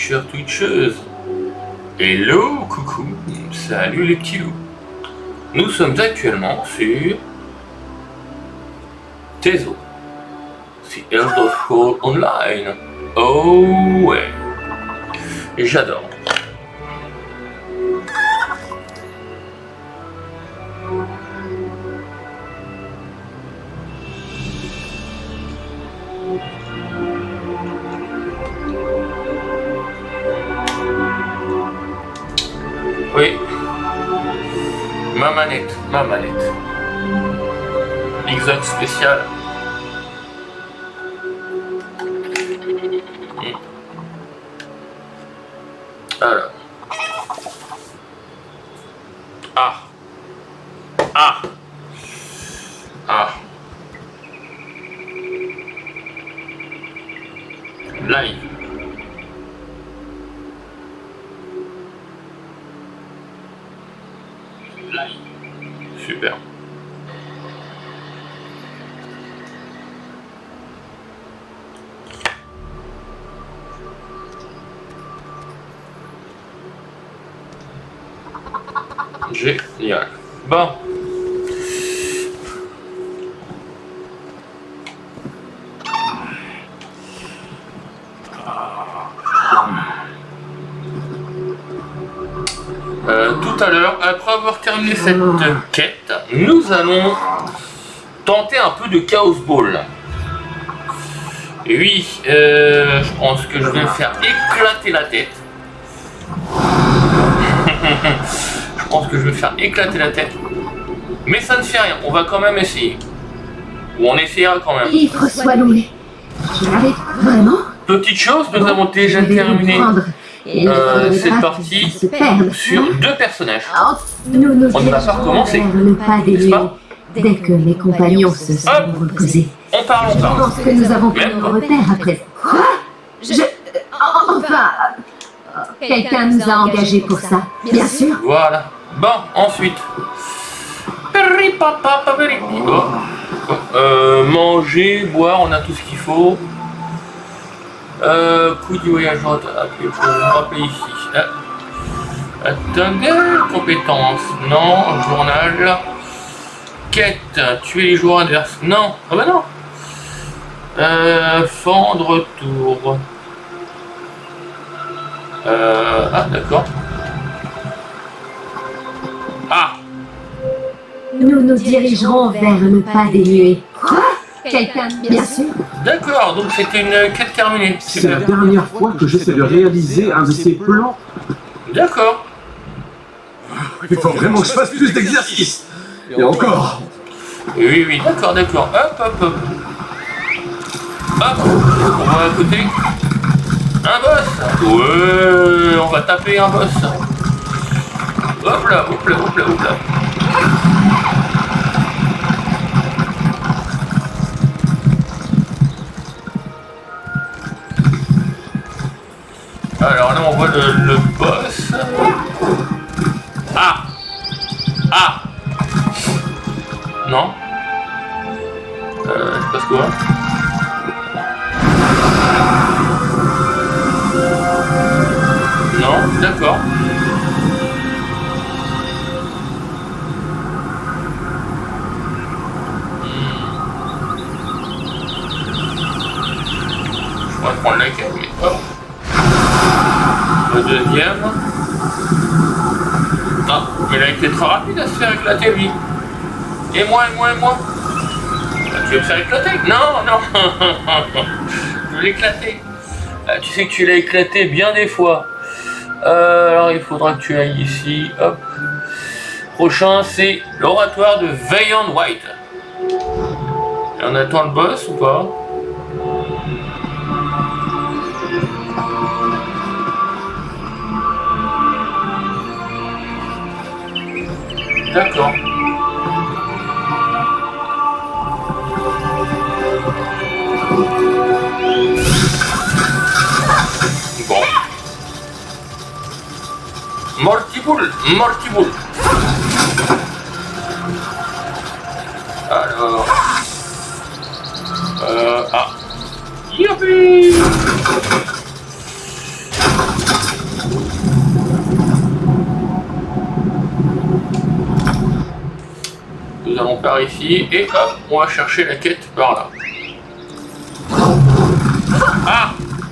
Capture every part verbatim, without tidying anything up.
Twitcher, Twitcheuse. Hello, coucou, salut les petits loups. Nous sommes actuellement sur Tezo. C'est Elder Scrolls Online. Oh ouais. Et j'adore. Oui. Ma manette, ma manette. Xbox spécial. Alors. Ah. Ah. Ah. Live. Live. Super. Génial. Bon. Euh, tout à l'heure, après avoir terminé cette quête, nous allons tenter un peu de Chaos Ball. Et oui, euh, je pense que je vais me faire éclater la tête. Je pense que je vais me faire éclater la tête. Mais ça ne fait rien, on va quand même essayer. Ou on essayera quand même. Livre soit loué. Tu l'arrives vraiment? Petite chose, nous avons déjà terminé euh, cette partie sur deux personnages. Oh, nous nous On ne va pas recommencer, ne pas n'est-ce déluer. pas? Dès que mes compagnons se sont Hop. reposés. On parle, on Je parle. pense que nous avons pris Même nos pas. repères après. Quoi? Je... Enfin... Quelqu'un nous a engagés pour ça, bien sûr. Voilà. Bon, ensuite. Bon. Euh, manger, boire, on a tout ce qu'il faut. Euh, coup du voyageur, appuyez pour vous rappeler ici. Ah. Attendez, compétences, non, journal. Quête, tuer les joueurs adverses, non, ah bah non. Euh, fendre tour. Euh, ah d'accord. Ah. Nous nous dirigerons vers le pas des nuées. Quoi? Quelqu'un, bien sûr. D'accord, donc c'était une quête terminée. C'est la Super. dernière fois que j'essaie de réaliser un de ces plans. D'accord. Il faut vraiment que je fasse plus d'exercices. Et encore. Oui, oui, d'accord, d'accord. Hop, hop, hop. Hop, on va à côté. Un boss. Ouais, on va taper un boss. Hop là, hop là, hop là, hop là. Alors là, on voit le, le boss. Ah. Ah. Non. Euh, il se passe quoi? Non, d'accord. Je pourrais prendre la quête, mais hop. Le deuxième. Ah, mais il a été très rapide à se faire éclater, lui. Et moi, et moi, et moi. Ah, tu veux me faire éclater? Non, non. Je veux l'éclater. Ah, tu sais que tu l'as éclaté bien des fois. Euh, alors, il faudra que tu ailles ici. Hop. Prochain, c'est l'oratoire de Valiant White. Et on attend le boss ou pas? D'accord. Bon. Mortiboule, Mortiboule. Alors. Euh. Ah. Youpi. Nous allons par ici et hop, on va chercher la quête par là. Ah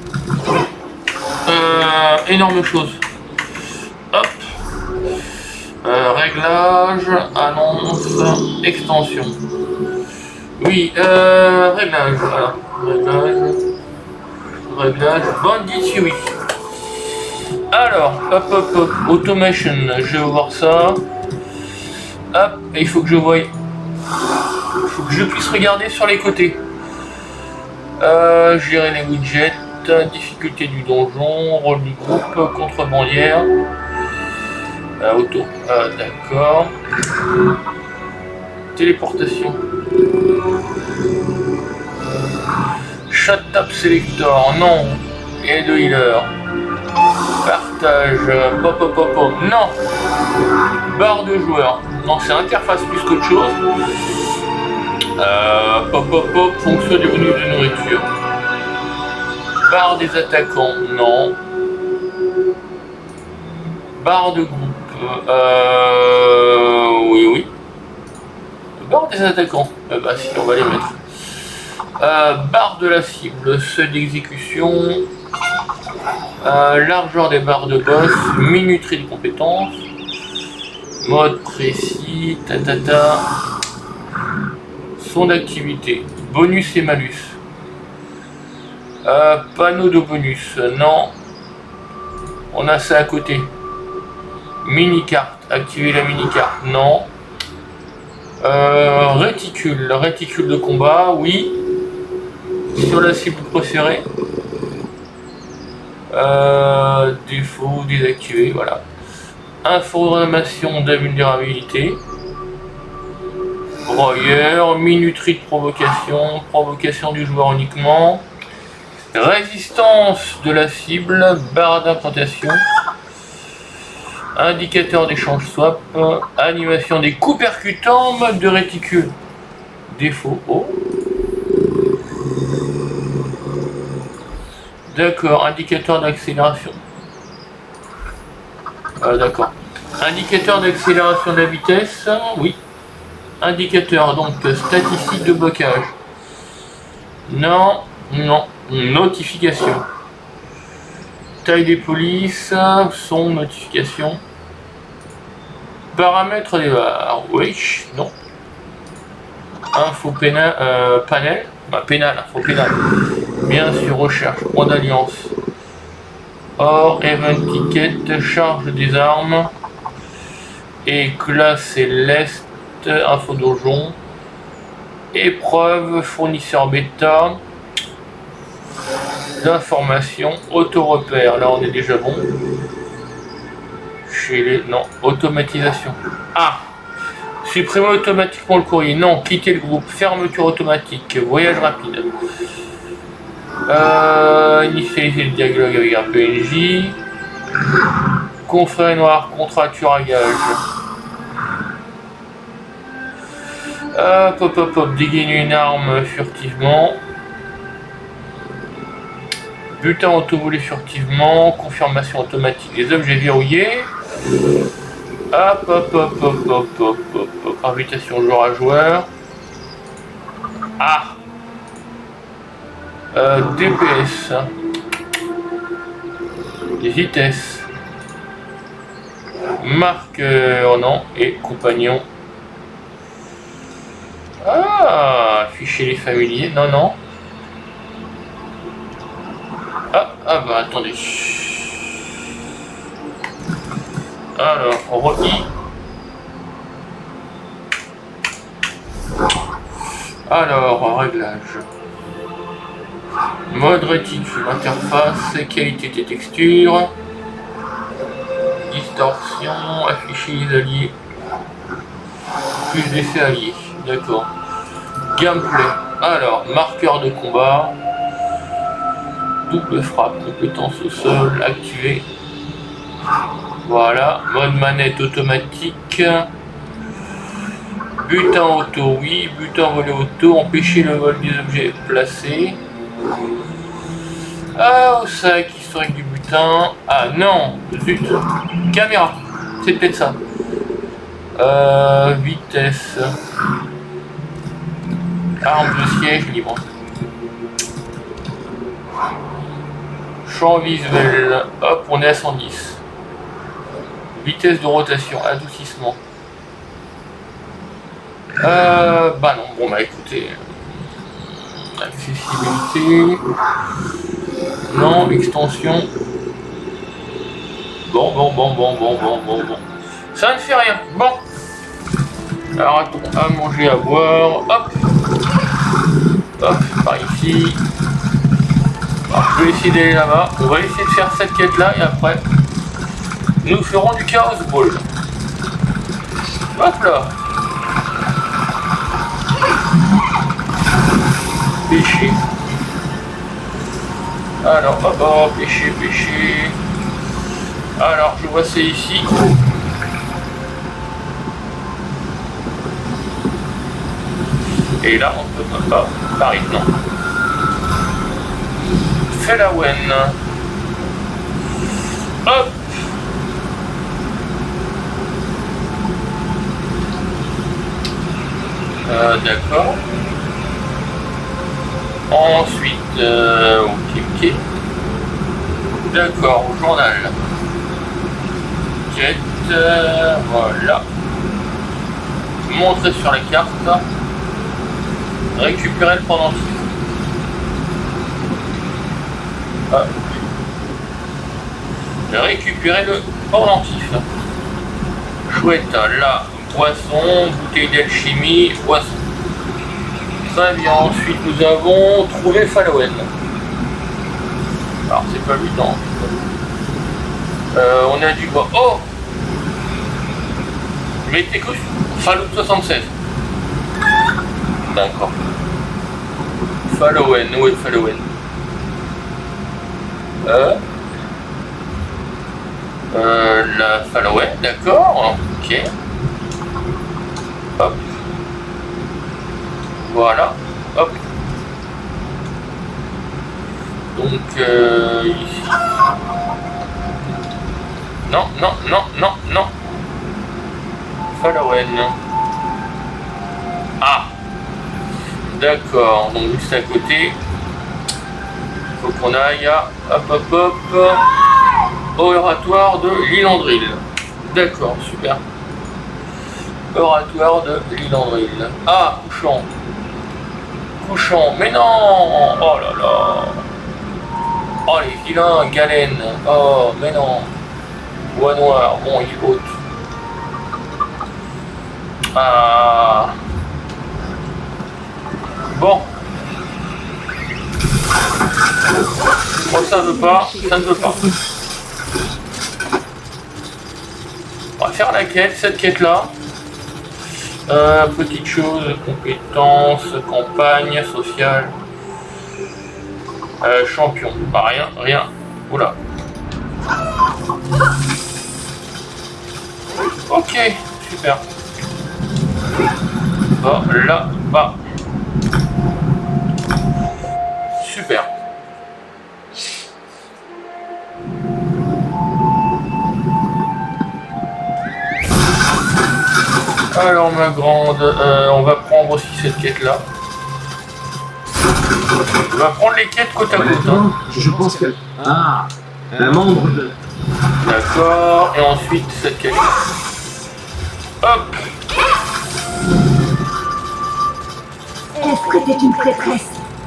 euh, énorme chose. Hop. Euh, réglage, annonce, extension. Oui, euh, réglage, voilà. Réglage. Réglage, bandit, oui. Alors, hop, hop, hop, automation, je vais voir ça. Hop, et il faut que je voie. Il faut que je puisse regarder sur les côtés. Euh, gérer les widgets, difficulté du donjon, rôle du groupe, contrebandière. Euh, auto, euh, d'accord. Téléportation. Shut up selector, non. Et de healer. Partage, pop pop pop pop, non. Barre de joueur, non, c'est interface plus qu'autre chose. Euh, pop pop pop, fonction des bonus de nourriture. Barre des attaquants, non. Barre de groupe, euh, oui oui. Barre des attaquants, euh, bah si, on va les mettre. Euh, barre de la cible, seuil d'exécution. Euh, largeur des barres de boss, minuterie de compétences, mode précis, tatata, son d'activité, bonus et malus, euh, panneau de bonus, non, on a ça à côté, mini-carte, activer la mini-carte, non, euh, réticule, réticule de combat, oui, sur la cible préférée. Euh, défaut désactivé, voilà. Information d'invulnérabilité. Broyeur, minuterie de provocation, provocation du joueur uniquement. Résistance de la cible, barre d'implantation. Indicateur d'échange swap. Animation des coups percutants, mode de réticule. Défaut, oh. D'accord, indicateur d'accélération. Euh, D'accord. Indicateur d'accélération de la vitesse, oui. Indicateur, donc, statistique de blocage. Non, non. Notification. Taille des polices, son, notification. Paramètres des barres, oui, non. Info pénal, euh, panel, bah, pénal, info pénal. Bien sûr, recherche, point d'alliance. Or, event ticket, charge des armes. Et classe et l'est, info donjon. Épreuve, fournisseur bêta. D'information, auto-repère. Là, on est déjà bon. Chez les. Non, automatisation. Ah! Supprimer automatiquement le courrier. Non, quitter le groupe. Fermeture automatique. Voyage rapide. Euh, initialiser le dialogue avec un P N J. Confrère noir, contracture à gage. Hop, hop, hop, hop, dégainer une arme furtivement. Butin auto-volé furtivement. Confirmation automatique des objets verrouillés. Hop, hop, hop, hop, hop, hop, hop, hop. Invitation joueur à joueur. Ah. Euh, D P S. Vitesse. Marqueur, non. Et compagnon. Ah, afficher les familiers. Non, non. Ah, ah bah attendez. Alors, re-i. Alors, réglage. Mode réticule, interface, qualité des textures. Distorsion, afficher les alliés. Plus d'effets alliés. D'accord. Gameplay. Alors, marqueur de combat. Double frappe, compétence au sol, activé. Voilà, mode manette automatique. Butin auto, oui. Butin volé auto, empêcher le vol des objets placés. Ah, au sac, historique du butin. putain. Ah non, zut. Caméra, c'est peut-être ça. Euh, vitesse. Arme de siège libre. Champ visuel. Hop, on est à cent dix. Vitesse de rotation, adoucissement. Euh, bah non, bon bah écoutez. Accessibilité. Non, extension. Bon, bon, bon, bon, bon, bon, bon, bon. Ça ne fait rien. Bon. Alors attends, à manger, à boire. Hop. Hop, par ici. Alors, je vais essayer d'aller là-bas. On va essayer de faire cette quête-là et après, nous ferons du Chaos Ball. Hop là. Pêcher. Alors, hop, hop, pêcher, pêcher. Alors, je vois c'est ici. Et là, on ne peut pas. Paris, non. Felawen. Hop. Euh, d'accord. Ensuite, euh, ok, ok. D'accord, journal. Jet, euh, voilà. Montrer sur la carte. Récupérer le pendentif. Ah. Récupérer le pendentif. Chouette, là, boisson, bouteille d'alchimie, boisson. Très bien, ensuite nous avons trouvé Falawen. Alors c'est pas lui, non. Euh, on a du bois. Oh, mais t'es coach Fallout soixante-seize. D'accord. Falawen, où est Falawen? Euh, euh, la Falawen, d'accord, ok. Hop. Voilà, hop. Donc, euh, ici. Non, non, non, non, non. Falawen. Ah. D'accord, donc juste à côté. Faut qu'on aille à hop hop hop oratoire de Lilandril. D'accord, super. Oratoire de Lilandril. Ah, couchant. Couchant, mais non. Oh là là. Oh les vilains, galène. Oh, mais non. Bois noir, bon, il est haute. Ah. Bon. Bon, ça ne veut pas, ça ne veut pas. On va faire la quête, cette quête-là. Euh, petite chose, compétences, campagne, sociale. Euh, champion, bah rien, rien. Oula. Ok, super. Bon, là, bas. Super. Alors ma grande, euh, on va prendre aussi cette quête là. On va prendre les quêtes côte à côte. Hein. Je pense que... Ah, un membre de... D'accord, et ensuite cette quête là. Hop. Est-ce que t'es une prêtresse?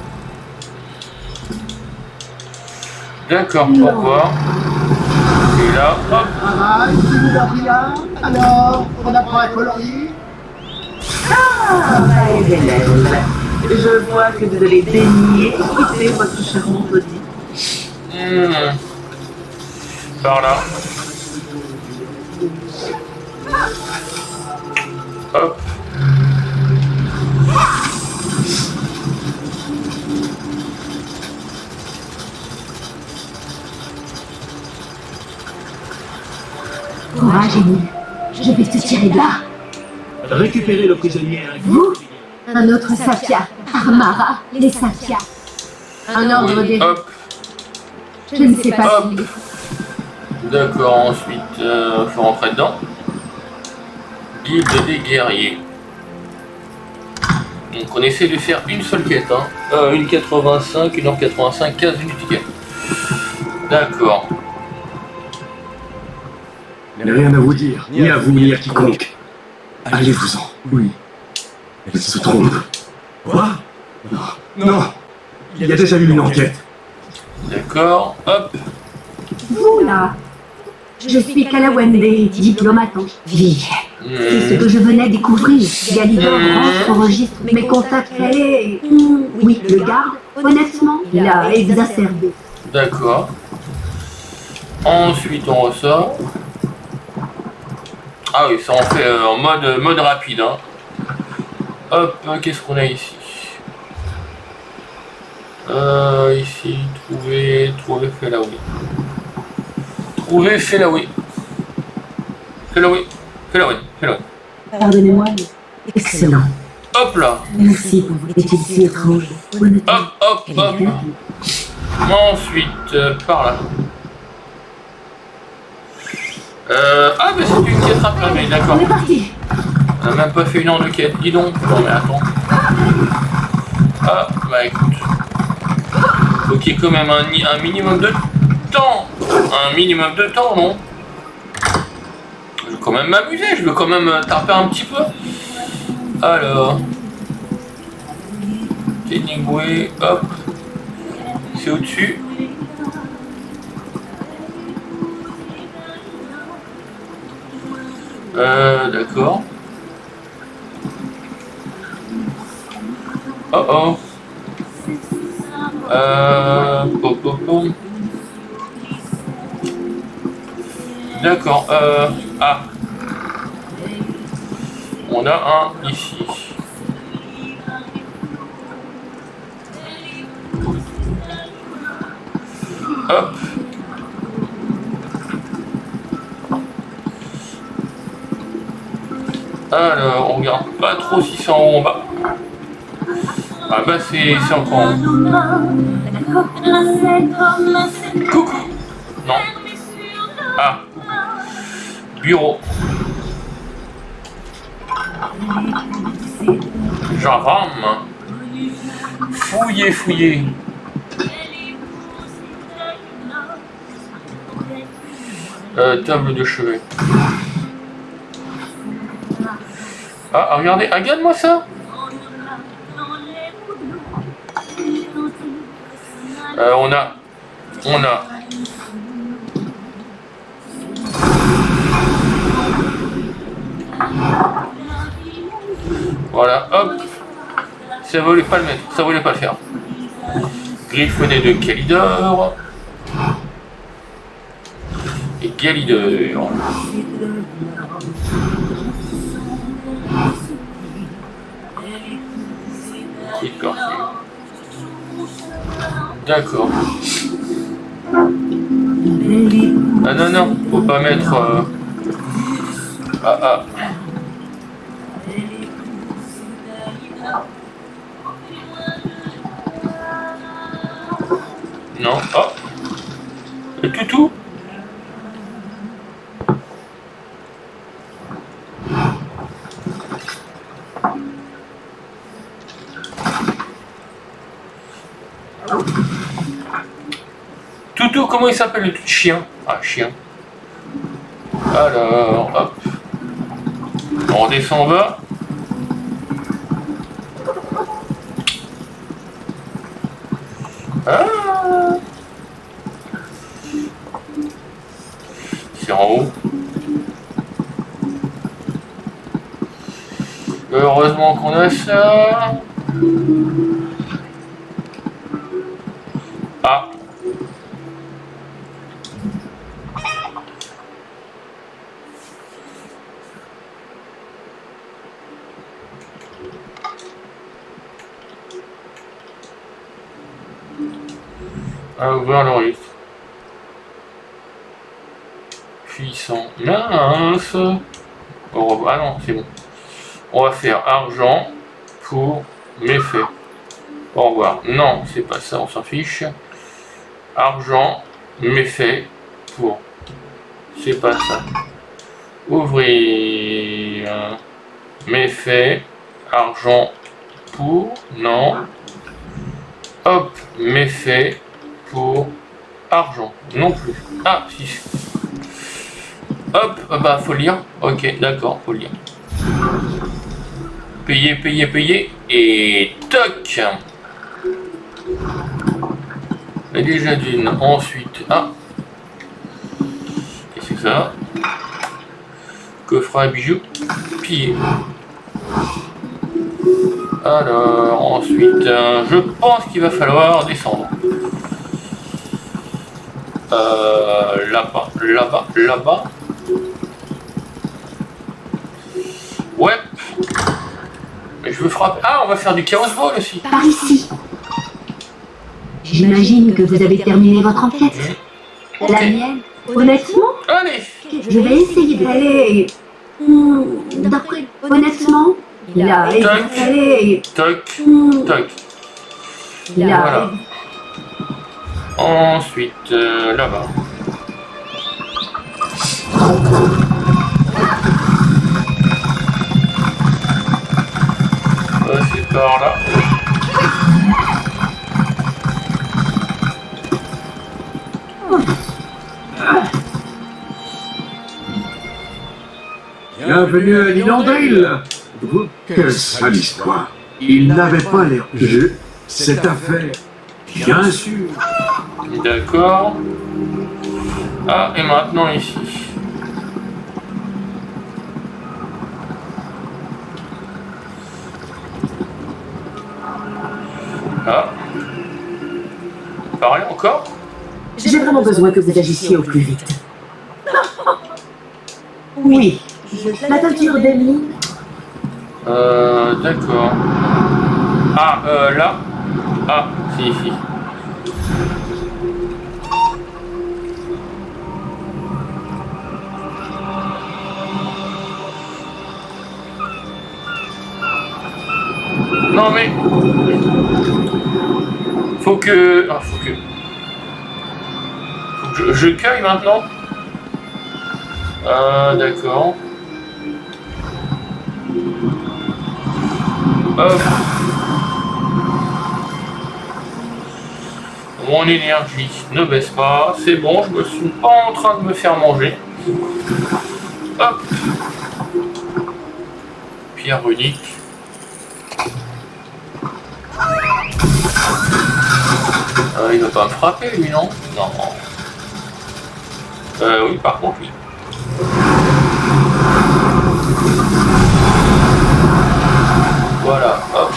D'accord, pourquoi? Et là, hop. Travail, si vous Gabriel. Alors, on apprend à colorier. Ah, Maëlène, je vois que vous avez daigné quitter votre charmante Odie. Mmh. Par là. Hop. Courage, Émile. Je vais te tirer de là. Récupérez le prisonnier avec Vous? Un autre Safia. Armara, les Safia. Un ordre des... Hop. Je ne sais pas Hop. si... D'accord, ensuite, il euh, faut rentrer dedans. Guilde des guerriers. Donc on essaie de faire une seule quête. Hein. Euh, une quatre-vingt-cinq, une heure quatre-vingt-cinq, quinze minutes de quête. D'accord. Elle n'a rien à vous dire, ni à vous, ni à quiconque. Allez-vous-en. Oui. Elle se trompe. Quoi? Non. Non. Il y a déjà eu une enquête. D'accord, hop. Vous, là. Je suis Kalawende, diplomate en vie. Mmh. C'est ce que je venais découvrir. Galidor Mmh. enregistre mes contacts et... Oui, le garde, honnêtement, il a exacerbé. D'accord. Ensuite, on ressort. Ah oui, ça on fait euh, en mode, mode rapide. Hein. Hop, qu'est-ce qu'on a ici? Euh, ici, trouver, trouver Felawi. Trouver Felawi. Felawi, Felawi, Felawi. Pardonnez-moi, mais excellent. Hop là. Merci pour votre étude si étrange. Honnêtement, Hop, hop, elle hop. est bien. Ensuite, euh, par là. Euh, ah, mais c'est une quête rattrapée, d'accord. On est parti. On n'a même pas fait une heure de quête, dis donc. Non, mais attends. Ah, bah écoute. Faut qu'il y ait quand même un, un minimum de temps. Un minimum de temps, non? Je veux quand même m'amuser, je veux quand même taper un petit peu. Alors. Teningway, hop. C'est au-dessus. Euh, d'accord. Oh oh. Euh, pom, pom, pom. D'accord. Euh, ah. On a un ici. Hop. Alors, on regarde pas trop si c'est en haut en bas. Ah bah c'est encore en haut. Coucou. Non. Ah. Bureau. Jaram. Fouillez, fouillez. Euh, table de chevet. Ah, regardez, ah, regarde-moi ça. Euh, on a, on a. Voilà, hop. Ça voulait pas le mettre, ça voulait pas le faire. Griffonné de Galidor. Et Galidor. D'accord. Ah non, non, faut pas mettre... Euh... Ah, ah. Non, oh. Le toutou. Toutou, comment il s'appelle le chien? Ah, chien. Alors, hop. On redescend en bas. Ah. C'est en haut. Heureusement qu'on a ça. Ah. À ouvrir l'enregistre. Puissant. Mince. Au revoir. Ah non, c'est bon. On va faire argent pour méfait. Au revoir. Non, c'est pas ça, on s'en fiche. Argent, méfait pour c'est pas ça. Ouvrir. Méfait. Argent pour. Non. Hop. Méfait pour. Argent. Non plus. Ah, si. Hop. Bah, faut lire. Ok, d'accord, faut lire. Payer, payer, payer. Et toc. Et déjà d'une. Ensuite. Ah. Qu'est-ce que c'est ça? Coffre à bijoux. Piller. Alors, ensuite, euh, je pense qu'il va falloir descendre. Euh, là-bas, là-bas, là-bas. Ouais. Mais je veux frapper. Ah, on va faire du chaos ball aussi. Par ici. J'imagine que vous avez terminé votre enquête. Ok. La mienne, honnêtement, Allez. je vais essayer d'aller. Hmm, D'après, honnêtement, il a allé. Toc, Hmm, toc. Il a. Voilà. Ensuite, euh, là-bas. Euh, c'est par là. Bienvenue à l'Ilandril. Quelle sale histoire. Il n'avait pas l'air je. Cette affaire, bien sûr. D'accord. Ah, et maintenant ici. Ah. Pareil encore? J'ai vraiment besoin que vous agissiez au plus vite. Oui, la teinture d'Emeline. Euh, d'accord. Ah, euh, là. Ah, si, si. Non mais... Faut que... Ah, faut que... Faut que je, je cueille maintenant. Ah, d'accord. Hop. Mon énergie ne baisse pas. C'est bon, je me suis pas en train de me faire manger. Hop. Pierre runique. Euh, il va pas me frapper lui, non? Non. Euh, oui, par contre, oui. Voilà, hop.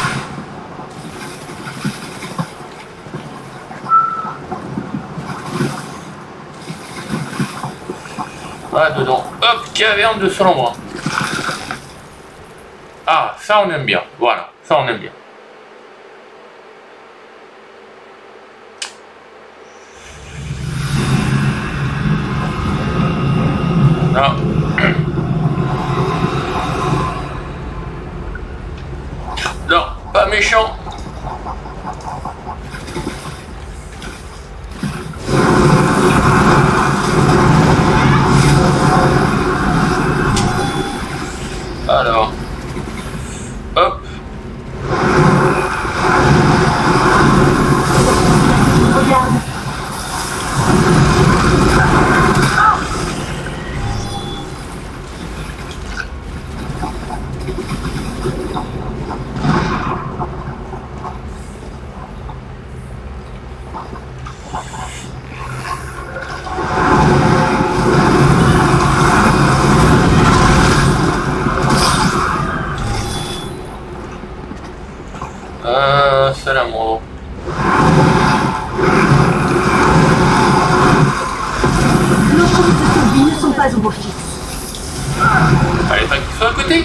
Voilà, dedans. Hop, caverne de Solembrin. Ah, ça on aime bien. Voilà, ça on aime bien. Non. Non, pas méchant. Alors. Hop. Regarde. Euh, salam alaikum. Nos chances de survie ne sont pas au beau fixe. Allez, pas qu'il soit à côté.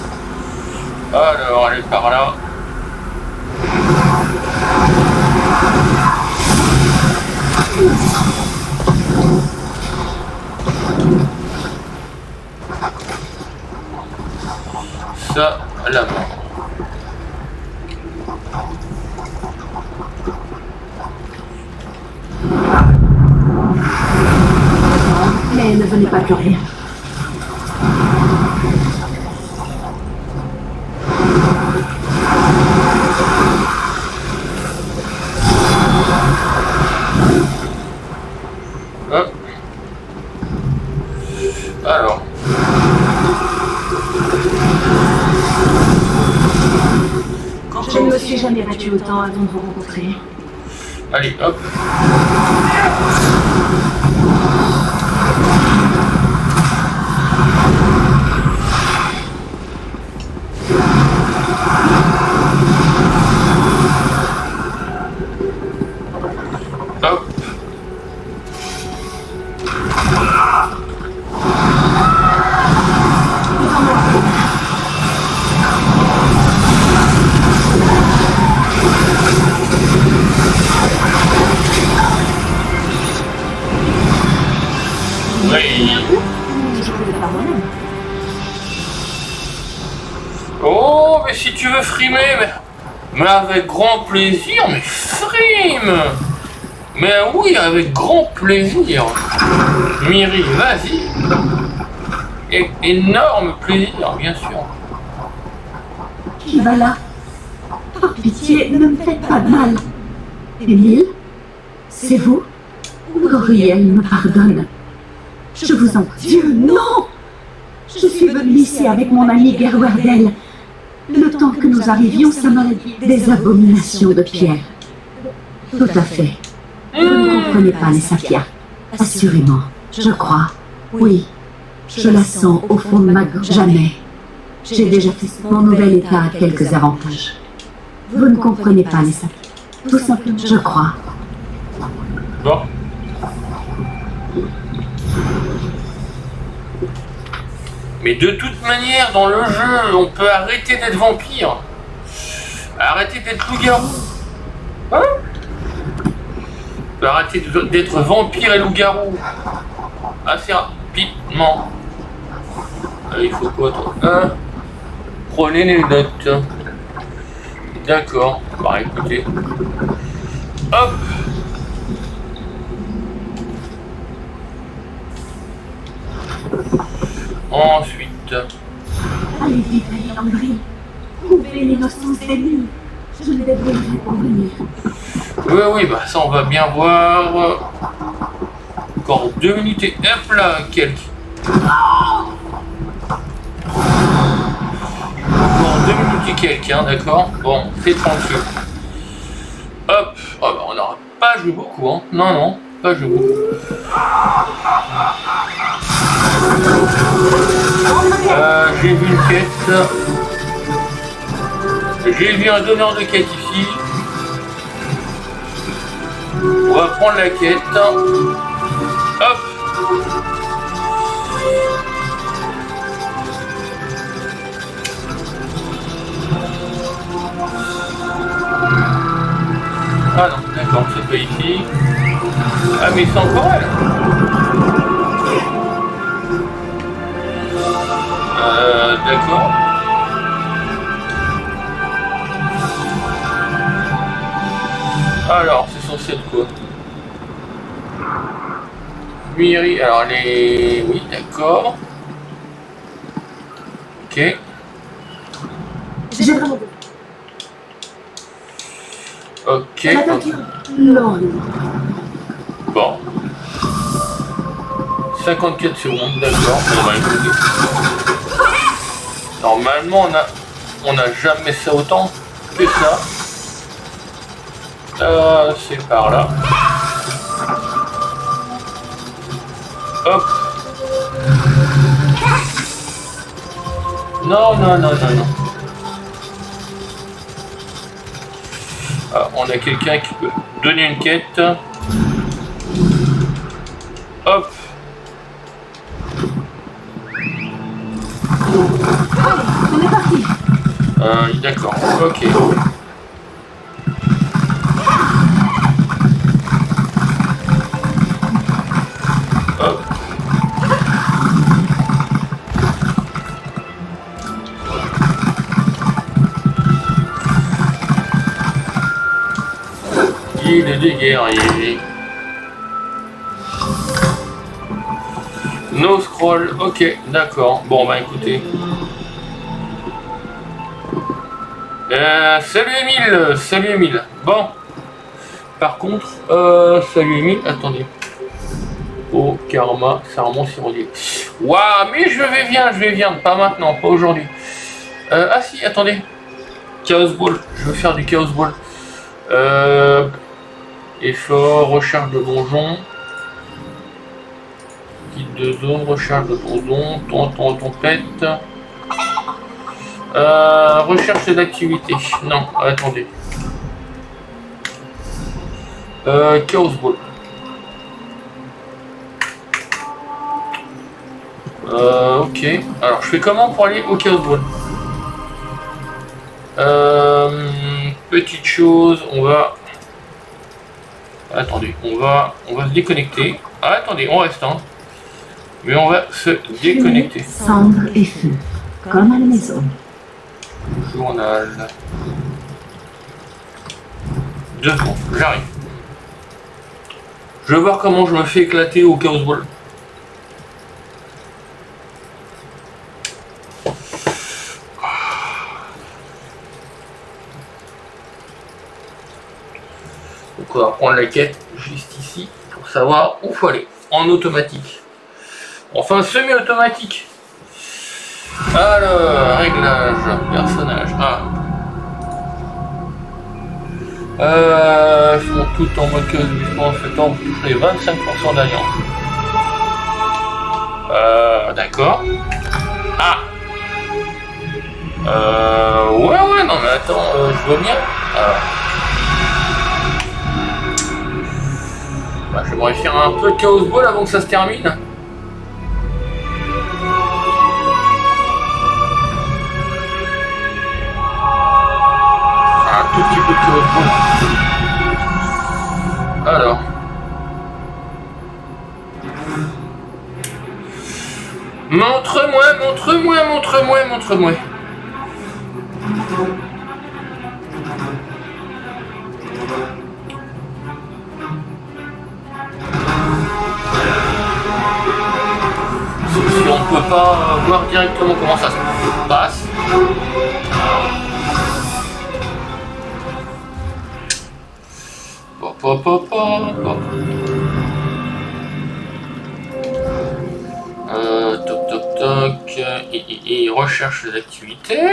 Alors, allez par là. n'y a pas plus rien. Hop. Alors. Je ne me suis jamais battu autant avant de vous rencontrer. Allez, hop. Hop. Oh, mais si tu veux frimer, mais, mais avec grand plaisir, mais frime. Mais oui, avec grand plaisir. Miri, vas-y. É- énorme plaisir, bien sûr. Qui va là? Par pitié, ne me faites pas de mal. Émile? C'est vous? Gabriel me pardonne. Je vous en prie, non! Je suis venue ici avec mon ami Gerwardel. Le temps que nous arrivions, ça m'a dit des abominations de pierre. Tout à fait. Vous ne comprenez pas les Safia. Assurément, je crois. Oui, je la sens au fond de ma gorge. Jamais. J'ai déjà fait mon nouvel état a quelques avantages. Vous ne comprenez pas les Safia. Tout simplement, je crois. Bon. Mais de toute manière, dans le jeu, on peut arrêter d'être vampire. Arrêter d'être loup-garou. Hein? On peut arrêter d'être vampire et loup-garou. Assez rapidement. Allez, il faut quoi, toi? Hein? Prenez les notes. D'accord. Bah écoutez. Hop. Ensuite. Allez vite, Landry. Prouvez l'innocence d'Émile. Je ne devrais pas revenir. Oui, oui, bah ça on va bien voir. Encore deux minutes et hop là, quelques. Encore deux minutes et quelques, hein, d'accord? Bon, c'est tranquille. Hop, oh, bah, on n'aura pas joué beaucoup, hein. Non, non, pas joué beaucoup. Euh, j'ai vu une quête. J'ai vu un donneur de quête ici. On va prendre la quête. Hop. Ah non, d'accord, c'est pas ici. Ah mais c'est encore elle. Euh, d'accord. Alors, c'est censé être quoi? Miri, alors les... Oui, d'accord. Ok. J'ai vraiment... Ok. Non. Bon. cinquante-quatre secondes, d'accord. On va écouter. Normalement, on a... On n'a jamais fait autant que ça. Euh, c'est par là. Hop. Non, non, non, non, non. Ah, on a quelqu'un qui peut donner une quête. Hop. On est parti. Euh, d'accord, ok. Hop. Il est des guerriers. No scroll, ok, d'accord. Bon, bah écoutez. Euh, salut Emile, salut Emile. Bon. Par contre, euh, salut Emile, attendez. Oh, karma, ça remonte sur lui. Waouh, mais je vais bien, je vais bien. Pas maintenant, pas aujourd'hui. Euh, ah si, attendez. Chaos Ball, je veux faire du Chaos Ball. Euh, effort, recherche de donjon. Guide de zone, recherche de donjon. Ton, ton, tempête. Euh, recherche d'activité. Non, attendez. Euh, Chaos Ball. Euh, ok. Alors, je fais comment pour aller au Chaos Ball? Euh, petite chose, on va... Attendez, on va, on va se déconnecter. Ah, attendez, on reste, hein. Mais on va se déconnecter. Cendre et feu, comme à la maison. Journal. Deux secondes, j'arrive. Je vais voir comment je me fais éclater au Chaos Ball. Donc on va prendre la quête juste ici pour savoir où il faut aller. En automatique. Enfin semi-automatique. Alors, réglage, personnage. Ah. Euh, ils sont tout en mode que justement ce temps vous toucherez vingt-cinq pour cent d'alliance. Euh, d'accord. Ah. Euh, ouais, ouais, non mais attends, euh, je vois bien. Alors. Bah, j'aimerais faire un peu de Chaos Ball avant que ça se termine. Un tout petit peu de Chaos Ball. Alors. Montre-moi, montre-moi, montre-moi, montre-moi. Si on ne peut pas voir directement comment ça se passe. Pop, pop, pop, pop. Euh, toc, toc, toc. Et, et, et recherche les activités.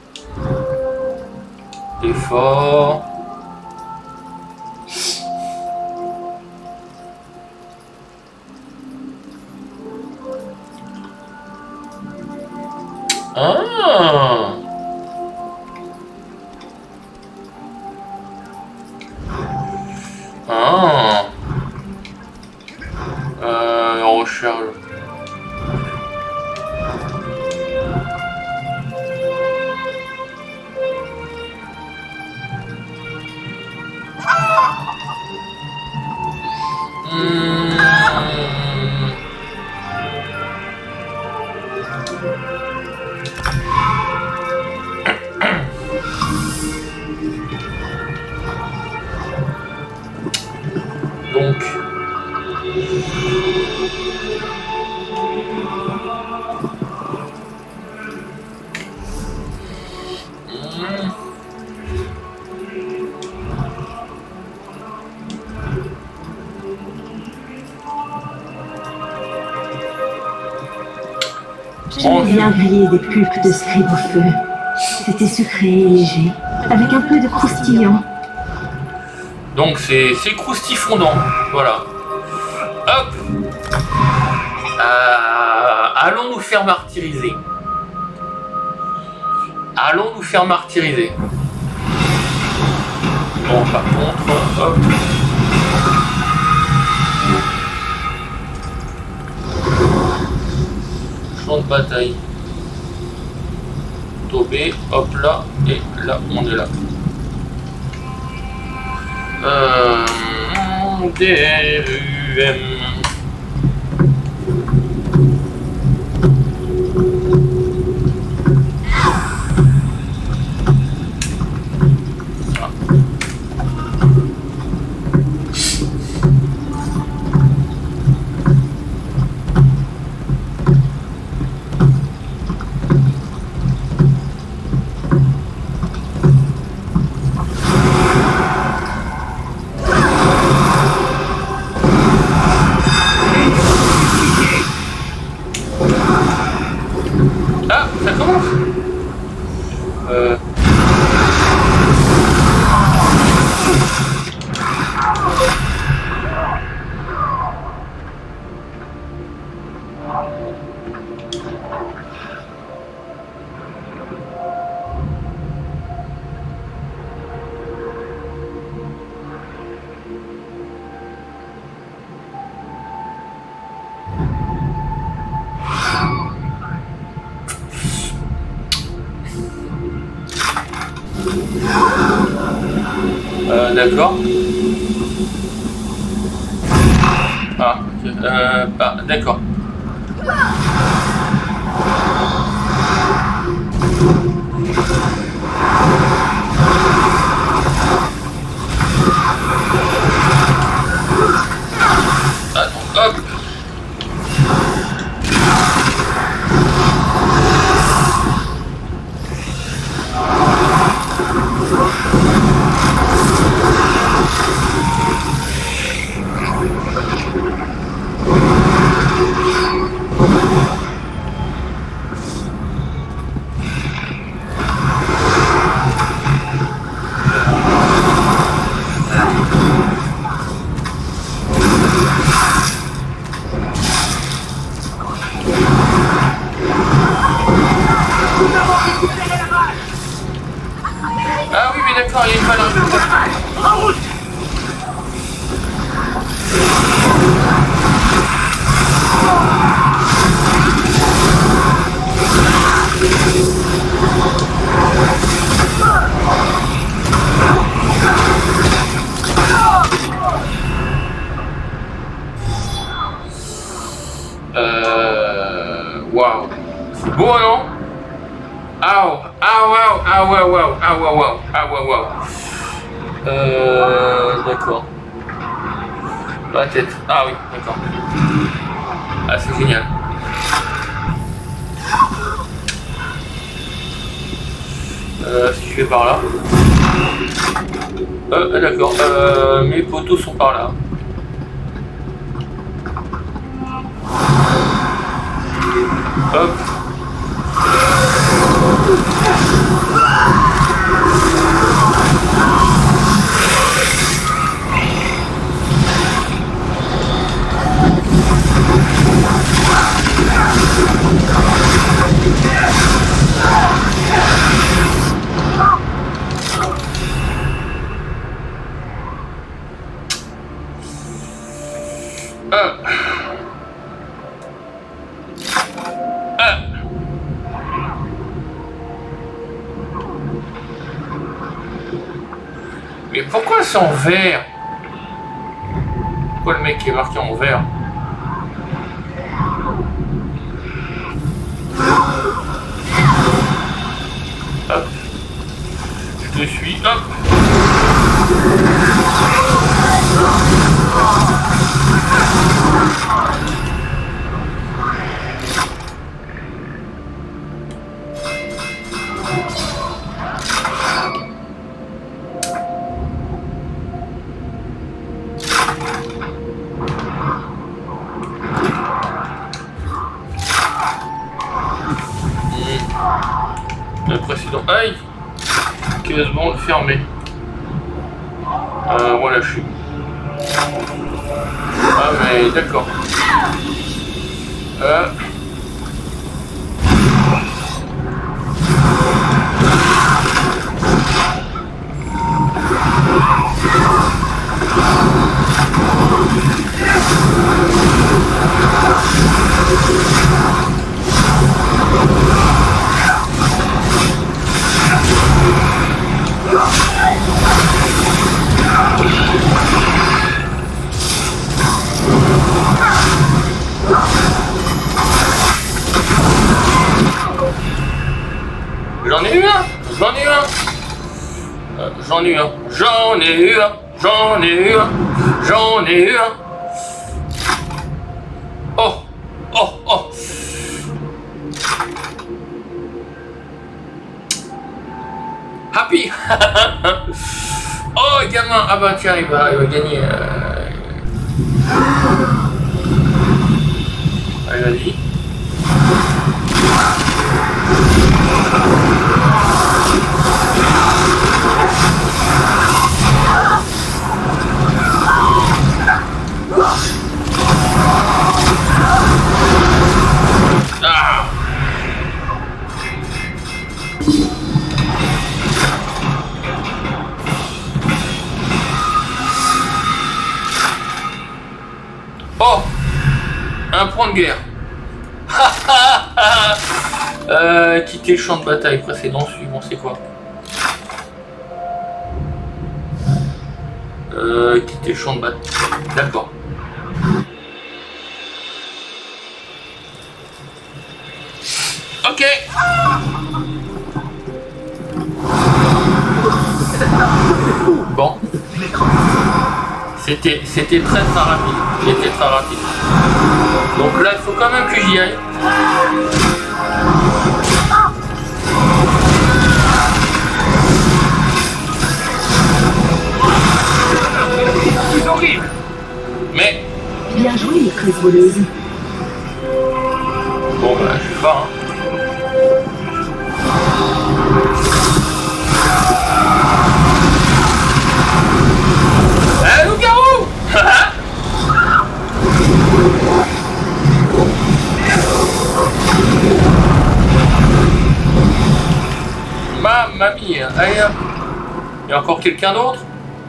Effort. Ah. Ah. Euh, on recherche. Hmm. Donc, mmh. J'aime bien griller des pulpes de scribe au feu. C'était sucré et léger, avec un peu de croustillant. Donc c'est croustifondant, voilà. Hop. Euh, allons nous faire martyriser. Allons nous faire martyriser. Bon, par contre, hop. Champ de bataille. Tobé, hop là, et là, on est là. Euh, D R U M. Euh, d'accord. Ah, euh, bah, d'accord. Attends, hop. Ah oui, mais d'accord, il y a une balle en route. Euh... Waouh. C'est beau, non? Ah, ah, waouh, ah, waouh, waouh, ah, waouh, waouh, ah, waouh, waouh. Euh, d'accord. La tête. Ah oui, d'accord. Ah, c'est génial. Euh, si je vais par là. Euh, d'accord. Euh, mes poteaux sont par là. Hop. Euh. Euh. Mais pourquoi c'est en vert? Pourquoi le mec est marqué en vert? Hop. Je te suis, hop. Le précédent. Aïe! quinze secondes fermé. Euh, voilà, je suis. Ah, mais d'accord. Euh. J'en ai eu un, j'en ai eu un, euh, j'en ai eu un, j'en ai eu un, j'en ai eu un, j'en ai eu un. Oh, oh, oh. Happy. Oh, gamin, ah bah tiens, il va, il va gagner. Euh... Allez, vas-y. Ah. Oh, un point de guerre. euh, quitter le champ de bataille précédent, suivant, c'est quoi? Euh, quitter le champ de bataille. D'accord. Ok. Bon. C'était c'était très très rapide. C'était très rapide. Donc là, il faut quand même que j'y aille. C'est horrible. Mais... Bien joué, très voleuse. Bon, bah, je sais pas, hein. Eh, loup-garou. Mamma mia. Allez, hop. Il y a encore quelqu'un d'autre?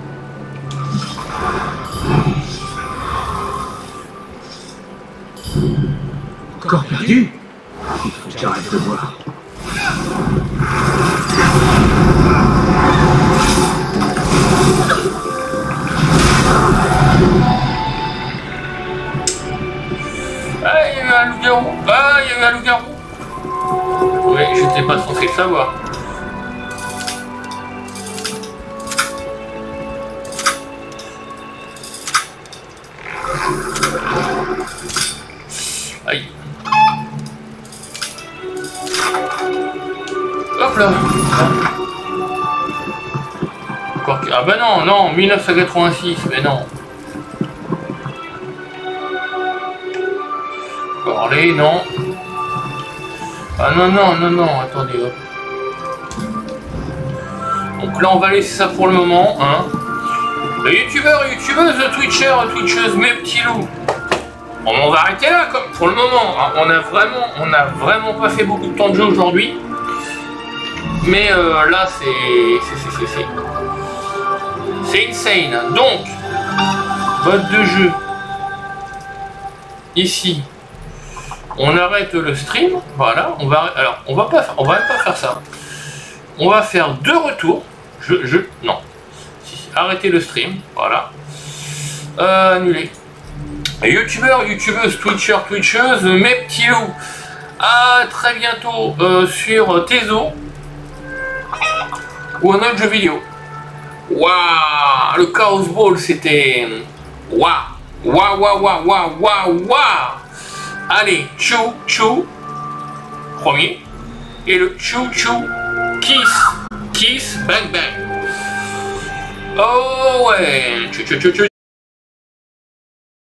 Encore perdu? Il faut que j'arrête de voir. Ah, il y a eu un loup-garou. Ah, il y a eu un loup-garou. Oui, j'étais pas censé le savoir. Aïe. Hop là. Encore que... Ah bah non, non, mille neuf cent quatre-vingt-six, mais non. Parler, non. Ah non, non, non, non, attendez, hop. Donc là, on va laisser ça pour le moment, hein. Les youtubeurs, youtubeuses, twitchers, twitcheuses, mes petits loups. Bon, on va arrêter là, comme pour le moment. Hein. On a vraiment, on a vraiment pas fait beaucoup de temps de jeu aujourd'hui. Mais euh, là, c'est, c'est, c'est, c'est insane. Donc, mode de jeu. Ici, on arrête le stream. Voilà. On va, alors, on va pas, on va même pas faire ça. On va faire deux retours. Je, je, non. Arrêter le stream. Voilà. Euh, annuler. Youtubeurs, youtubeuses, twitchers, twitcheuses, mes petits loups, à très bientôt euh, sur Tezo ou un autre jeu vidéo. Waouh, le Chaos Ball, c'était waouh, waouh, waouh, waouh, waouh, waouh, waouh. Allez, chou, chou, premier, et le chou, chou, kiss, kiss, bang, bang. Oh ouais, chou, chou, chou, chou,